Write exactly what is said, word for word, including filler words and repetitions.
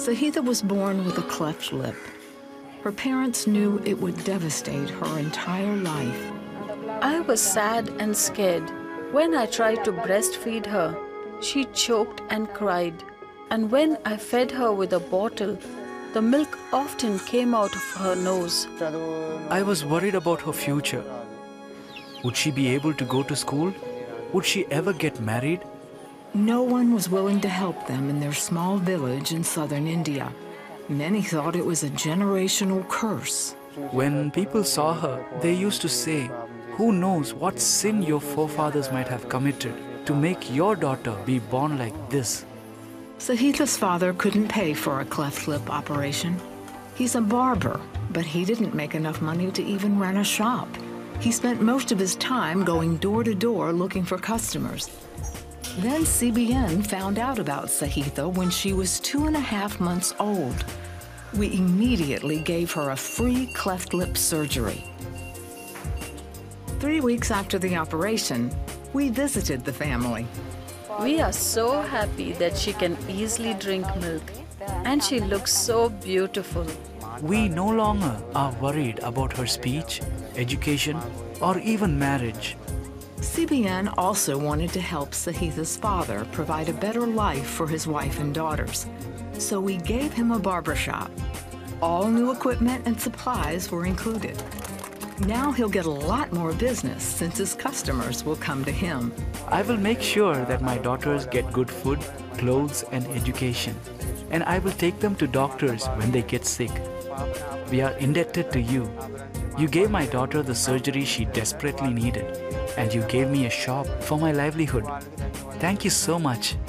Sahitha was born with a cleft lip. Her parents knew it would devastate her entire life. I was sad and scared. When I tried to breastfeed her, she choked and cried. And when I fed her with a bottle, the milk often came out of her nose. I was worried about her future. Would she be able to go to school? Would she ever get married? No one was willing to help them in their small village in southern India. Many thought it was a generational curse. When people saw her, they used to say, "Who knows what sin your forefathers might have committed to make your daughter be born like this?" Sahitha's father couldn't pay for a cleft lip operation. He's a barber, but he didn't make enough money to even run a shop. He spent most of his time going door to door looking for customers. Then C B N found out about Sahitha when she was two and a half months old. We immediately gave her a free cleft lip surgery. Three weeks after the operation, we visited the family. We are so happy that she can easily drink milk, and she looks so beautiful. We no longer are worried about her speech, education, or even marriage. C B N also wanted to help Sahitha's father provide a better life for his wife and daughters. So we gave him a barbershop. All new equipment and supplies were included. Now he'll get a lot more business since his customers will come to him. I will make sure that my daughters get good food, clothes, and education. And I will take them to doctors when they get sick. We are indebted to you. You gave my daughter the surgery she desperately needed, and you gave me a shop for my livelihood. Thank you so much.